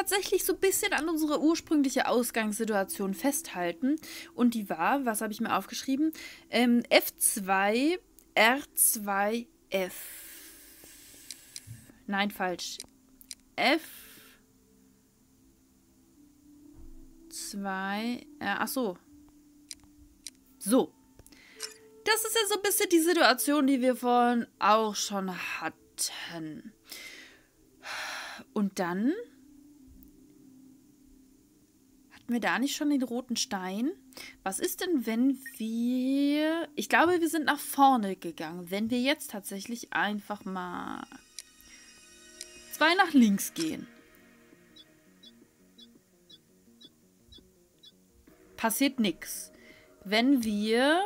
tatsächlich so ein bisschen an unsere ursprüngliche Ausgangssituation festhalten. Und die war, was habe ich mir aufgeschrieben? F2, R2, F. Nein, falsch. F2, ach so. So. Das ist ja so ein bisschen die Situation, die wir vorhin auch schon hatten. Und dann hatten wir da nicht schon den roten Stein? Was ist denn, wenn wir... Ich glaube, wir sind nach vorne gegangen. Wenn wir jetzt tatsächlich einfach mal 2 nach links gehen. Passiert nichts. Wenn wir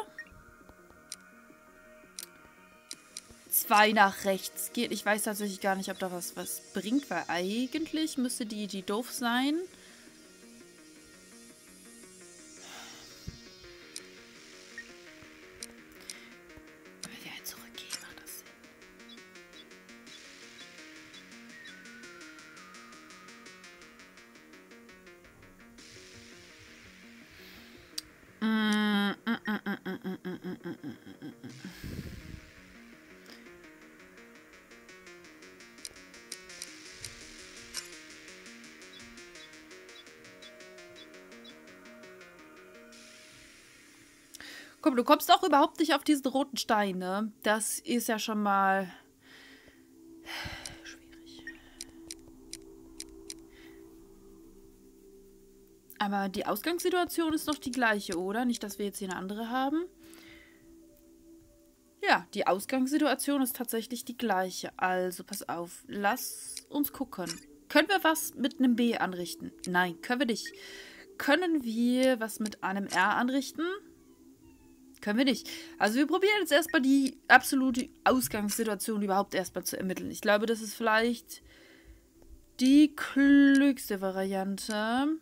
2 nach rechts gehen. Ich weiß tatsächlich gar nicht, ob da was bringt, weil eigentlich müsste die doof sein. Wenn wir halt zurückgehen, macht das Sinn. Komm, du kommst auch überhaupt nicht auf diesen roten Stein, ne? Das ist ja schon mal schwierig. Aber die Ausgangssituation ist doch die gleiche, oder? Nicht, dass wir jetzt hier eine andere haben. Ja, die Ausgangssituation ist tatsächlich die gleiche. Also, pass auf. Lass uns gucken. Können wir was mit einem B anrichten? Nein, können wir nicht. Können wir was mit einem R anrichten? Können wir nicht. Also wir probieren jetzt erstmal die absolute Ausgangssituation überhaupt erstmal zu ermitteln. Ich glaube, das ist vielleicht die klügste Variante.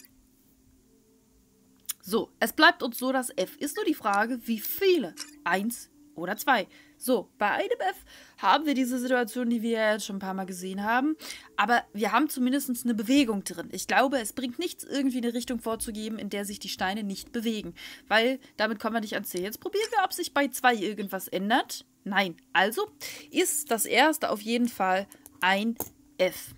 So, es bleibt uns so, das F. Ist nur die Frage, wie viele? 1 oder 2. So, bei einem F haben wir diese Situation, die wir jetzt schon ein paar Mal gesehen haben. Aber wir haben zumindest eine Bewegung drin. Ich glaube, es bringt nichts, irgendwie eine Richtung vorzugeben, in der sich die Steine nicht bewegen. Weil damit kommen wir nicht ans Ziel. Jetzt probieren wir, ob sich bei 2 irgendwas ändert. Nein. Also ist das erste auf jeden Fall ein F.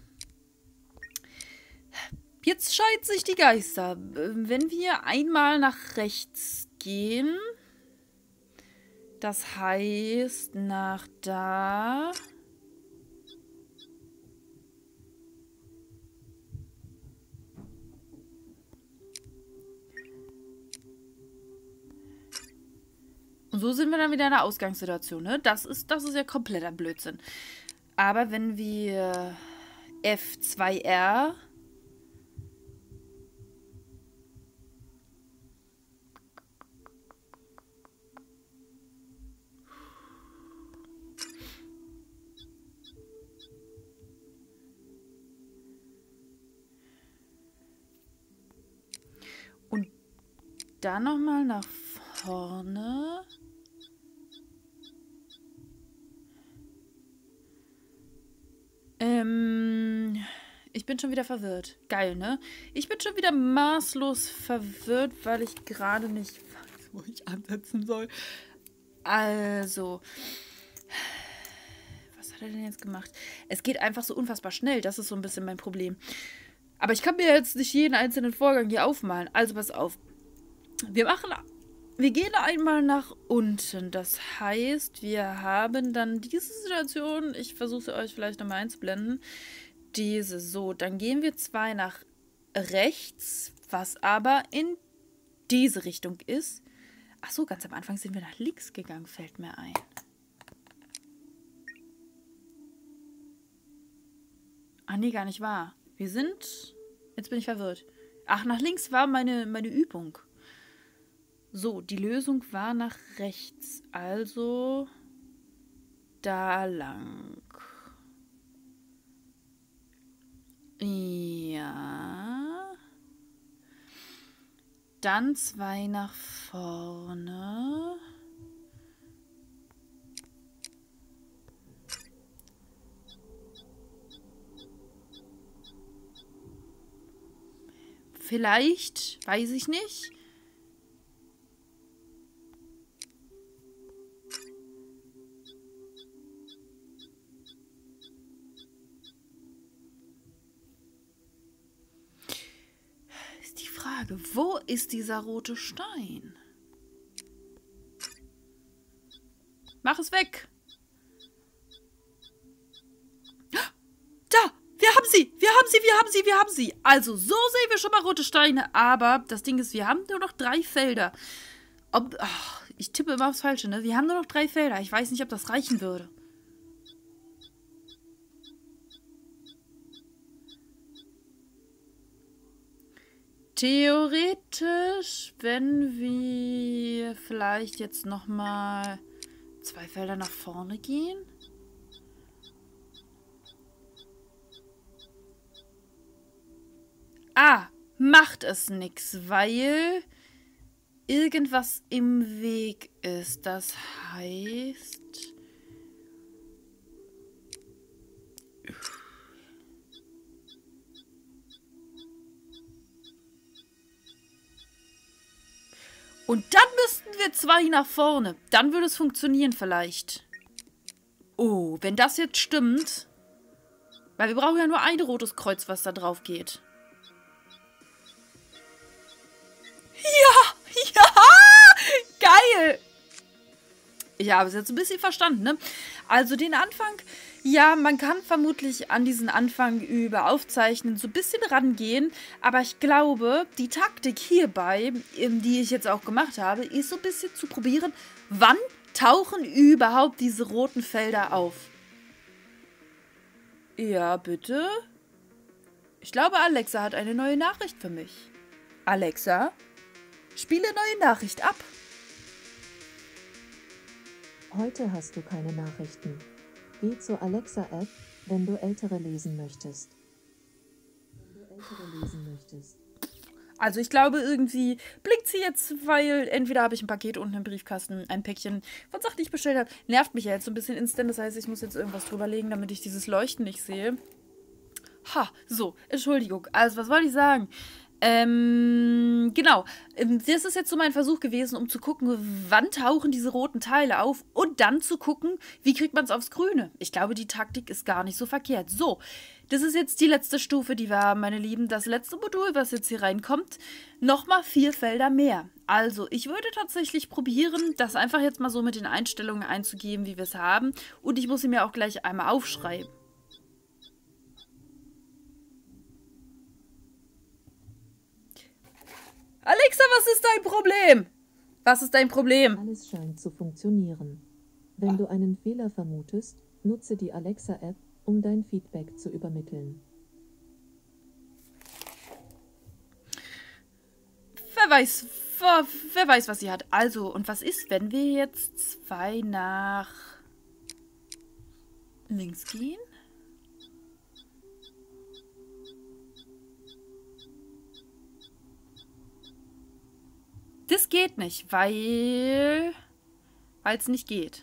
Jetzt scheiden sich die Geister. Wenn wir einmal nach rechts gehen... Das heißt, nach da. Und so sind wir dann wieder in der Ausgangssituation, ne? Das ist ja kompletter Blödsinn. Aber wenn wir F2R... Und dann nochmal nach vorne. Ich bin schon wieder verwirrt. Geil, ne? Ich bin schon wieder maßlos verwirrt, weil ich gerade nicht weiß, wo ich ansetzen soll. Also, was hat er denn jetzt gemacht? Es geht einfach so unfassbar schnell. Das ist so ein bisschen mein Problem. Aber ich kann mir jetzt nicht jeden einzelnen Vorgang hier aufmalen. Also pass auf. Wir gehen einmal nach unten. Das heißt, wir haben dann diese Situation. Ich versuche sie euch vielleicht nochmal einzublenden. Diese so. Dann gehen wir 2 nach rechts, was aber in diese Richtung ist. Ach so, ganz am Anfang sind wir nach links gegangen, fällt mir ein. Ah, nee, gar nicht wahr. Wir sind... Jetzt bin ich verwirrt. Ach, nach links war meine Übung. So, die Lösung war nach rechts. Also da lang. Ja. Dann 2 nach vorne. Vielleicht, weiß ich nicht. Ist die Frage, wo ist dieser rote Stein? Mach es weg. Da, wir haben sie, wir haben sie, wir haben sie, wir haben sie. Also, so sehen wir schon mal rote Steine. Aber das Ding ist, wir haben nur noch 3 Felder. Ich tippe immer aufs Falsche, ne? Wir haben nur noch 3 Felder. Ich weiß nicht, ob das reichen würde. Theoretisch, wenn wir vielleicht jetzt nochmal 2 Felder nach vorne gehen. Macht es nix, weil irgendwas im Weg ist. Das heißt... Und dann müssten wir 2 nach vorne. Dann würde es funktionieren vielleicht. Oh, wenn das jetzt stimmt. Weil wir brauchen ja nur ein rotes Kreuz, was da drauf geht. Ja, geil. Ich habe es jetzt ein bisschen verstanden, ne? Also den Anfang, ja, man kann vermutlich an diesen Anfang über Aufzeichnen so ein bisschen rangehen, aber ich glaube, die Taktik hierbei, die ich jetzt auch gemacht habe, ist so ein bisschen zu probieren, wann tauchen überhaupt diese roten Felder auf? Ja, bitte? Ich glaube, Alexa hat eine neue Nachricht für mich. Alexa, spiele neue Nachricht ab. Heute hast du keine Nachrichten. Geh zur Alexa-App, wenn du ältere lesen möchtest. Also ich glaube, irgendwie blinkt sie jetzt, weil entweder habe ich ein Paket unten im Briefkasten, ein Päckchen von Sachen, die ich bestellt habe. Nervt mich ja jetzt so ein bisschen instant, das heißt, ich muss jetzt irgendwas drüberlegen, damit ich dieses Leuchten nicht sehe. So, Entschuldigung. Also, was wollte ich sagen? Genau. Das ist jetzt so mein Versuch gewesen, um zu gucken, wann tauchen diese roten Teile auf und dann zu gucken, wie kriegt man es aufs Grüne. Ich glaube, die Taktik ist gar nicht so verkehrt. So, das ist jetzt die letzte Stufe, die wir haben, meine Lieben. Das letzte Modul, was jetzt hier reinkommt, nochmal 4 Felder mehr. Also, ich würde tatsächlich probieren, das einfach jetzt mal so mit den Einstellungen einzugeben, wie wir es haben. Und ich muss sie mir auch gleich einmal aufschreiben. Alexa, was ist dein Problem? Was ist dein Problem? Alles scheint zu funktionieren. Wenn du einen Fehler vermutest, nutze die Alexa-App, um dein Feedback zu übermitteln. Wer weiß, was sie hat. Also, und was ist, wenn wir jetzt 2 nach links gehen? Das geht nicht, weil es nicht geht.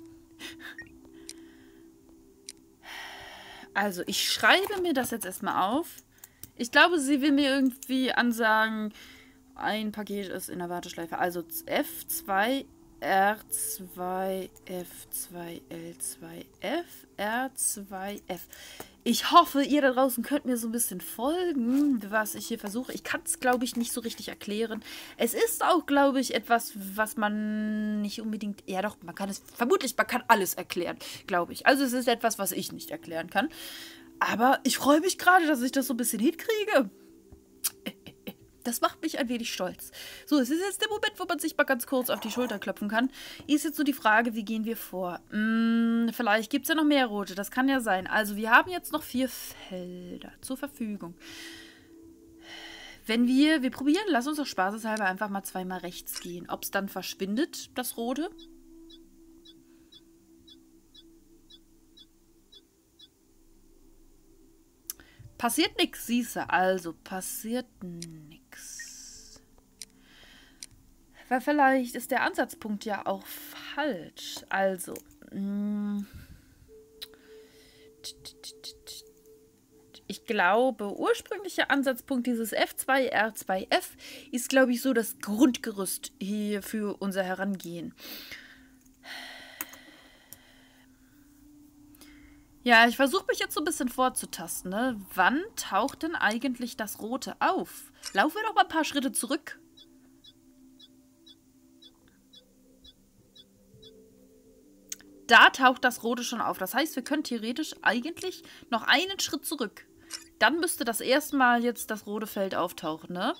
Also, ich schreibe mir das jetzt erstmal auf. Ich glaube, sie will mir irgendwie ansagen, ein Paket ist in der Warteschleife. Also F2, R2, F2, L2, F, R2, F. Ich hoffe, ihr da draußen könnt mir so ein bisschen folgen, was ich hier versuche. Ich kann es, glaube ich, nicht so richtig erklären. Es ist auch, glaube ich, etwas, was man nicht unbedingt... Ja doch, man kann es... Vermutlich, man kann alles erklären, glaube ich. Also es ist etwas, was ich nicht erklären kann. Aber ich freue mich gerade, dass ich das so ein bisschen hinkriege. Das macht mich ein wenig stolz. So, es ist jetzt der Moment, wo man sich mal ganz kurz auf die Schulter klopfen kann. Ist jetzt so die Frage, wie gehen wir vor? Vielleicht gibt es ja noch mehr rote, das kann ja sein. Also, wir haben jetzt noch 4 Felder zur Verfügung. Wenn wir probieren, lass uns doch spaßeshalber einfach mal 2-mal rechts gehen. Ob es dann verschwindet, das Rote? Passiert nichts, siehst du. Also, passiert nichts. Weil vielleicht ist der Ansatzpunkt ja auch falsch. Also, ich glaube, ursprünglicher Ansatzpunkt dieses F2R2F ist, glaube ich, so das Grundgerüst hier für unser Herangehen. Ja, ich versuche mich jetzt so ein bisschen vorzutasten, ne? Wann taucht denn eigentlich das Rote auf? Laufen wir doch mal ein paar Schritte zurück. Da taucht das Rote schon auf. Das heißt, wir können theoretisch eigentlich noch einen Schritt zurück. Dann müsste das erste Mal jetzt das rote Feld auftauchen, ne?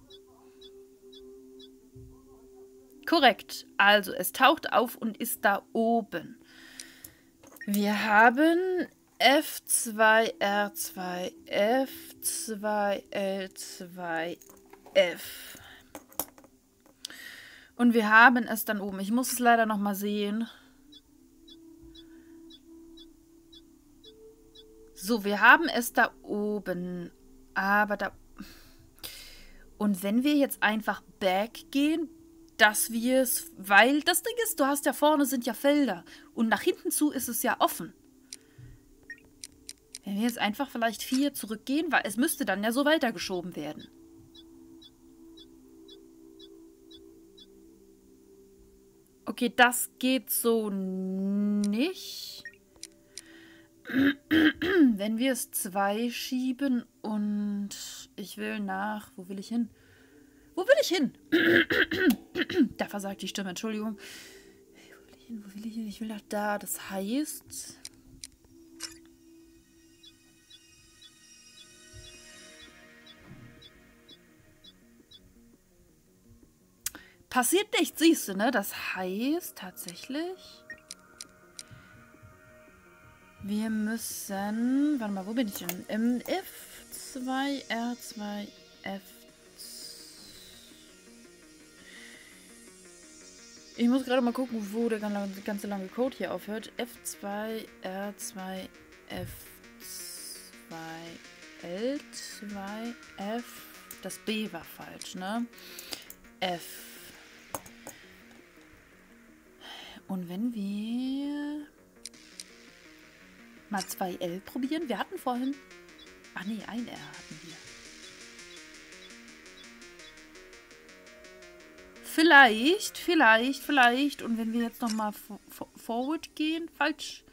Korrekt. Also, es taucht auf und ist da oben. Wir haben F2R2, F2L2F. Und wir haben es dann oben. Ich muss es leider noch mal sehen. So, wir haben es da oben. Aber da... Und wenn wir jetzt einfach back gehen, dass wir es... Weil das Ding ist, du hast ja vorne sind ja Felder. Und nach hinten zu ist es ja offen. Wenn wir jetzt einfach vielleicht 4 zurückgehen, weil es müsste dann ja so weitergeschoben werden. Okay, das geht so nicht. Wenn wir es 2 schieben und ich will nach... Wo will ich hin? Wo will ich hin? Da versagt die Stimme, Entschuldigung. Wo will ich hin? Wo will ich hin? Ich will nach da. Das heißt... Passiert nichts, siehst du, ne? Das heißt tatsächlich... Wir müssen... Warte mal, wo bin ich denn? F2R2F. Ich muss gerade mal gucken, wo der ganze lange Code hier aufhört. F2R2F2L2F. Das B war falsch, ne? F. Und wenn wir mal 2L probieren. Wir hatten vorhin... Ach nee, ein R hatten wir. Vielleicht. Und wenn wir jetzt nochmal forward gehen, falsch.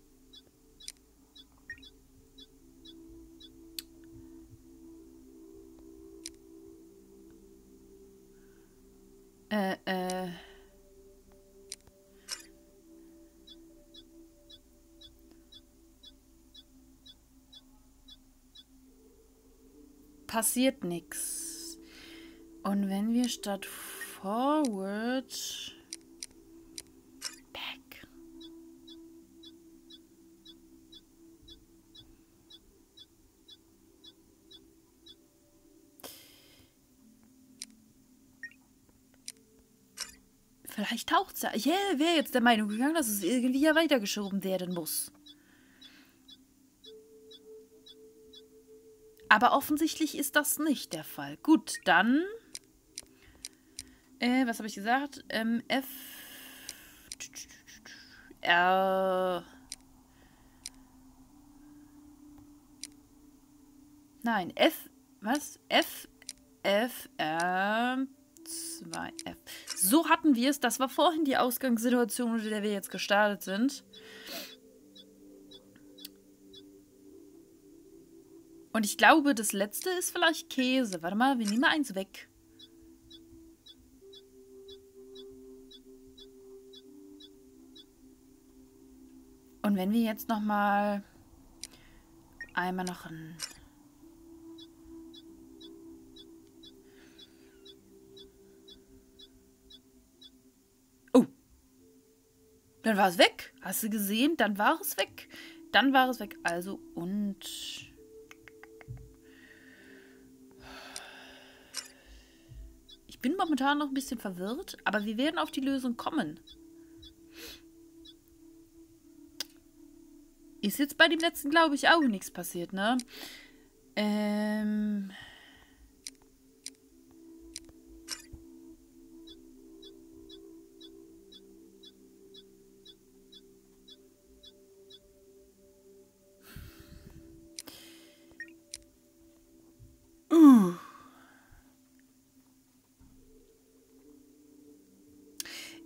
Passiert nichts. Und wenn wir statt forward back. Vielleicht taucht's ja. Ich wäre jetzt der Meinung gegangen, dass es irgendwie ja weitergeschoben werden muss. Aber offensichtlich ist das nicht der Fall. Gut, dann... was habe ich gesagt? F... R... Nein, F... Was? F... F... R... 2F. So hatten wir es. Das war vorhin die Ausgangssituation, unter der wir jetzt gestartet sind. Und ich glaube, das letzte ist vielleicht Käse. Warte mal, wir nehmen mal eins weg. Und wenn wir jetzt noch mal einmal noch ein... Oh! Dann war es weg. Hast du gesehen? Dann war es weg. Dann war es weg. Also, und... Ich bin momentan noch ein bisschen verwirrt, aber wir werden auf die Lösung kommen. Ist jetzt bei dem letzten, glaube ich, auch nichts passiert, ne?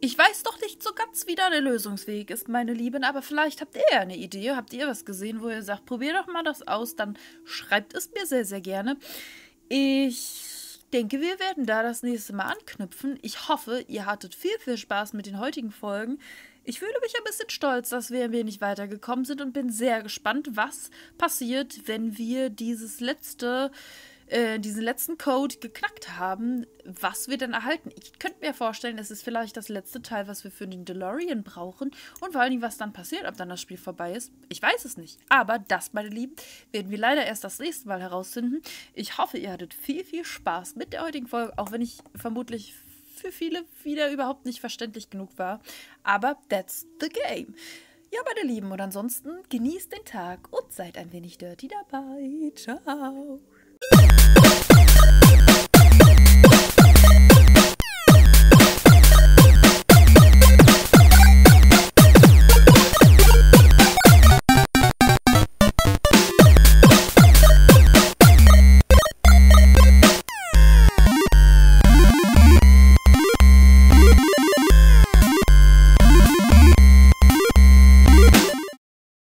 Ich weiß doch nicht so ganz, wie da der Lösungsweg ist, meine Lieben, aber vielleicht habt ihr ja eine Idee. Habt ihr was gesehen, wo ihr sagt, probier doch mal das aus, dann schreibt es mir sehr, sehr gerne. Ich denke, wir werden da das nächste Mal anknüpfen. Ich hoffe, ihr hattet viel, viel Spaß mit den heutigen Folgen. Ich fühle mich ein bisschen stolz, dass wir ein wenig weitergekommen sind und bin sehr gespannt, was passiert, wenn wir diesen letzten Code geknackt haben, was wir dann erhalten. Ich könnte mir vorstellen, es ist vielleicht das letzte Teil, was wir für den DeLorean brauchen und vor allen Dingen, was dann passiert, ob dann das Spiel vorbei ist. Ich weiß es nicht. Aber das, meine Lieben, werden wir leider erst das nächste Mal herausfinden. Ich hoffe, ihr hattet viel, viel Spaß mit der heutigen Folge, auch wenn ich vermutlich für viele wieder überhaupt nicht verständlich genug war. Aber that's the game. Ja, meine Lieben, und ansonsten genießt den Tag und seid ein wenig dirty dabei. Ciao.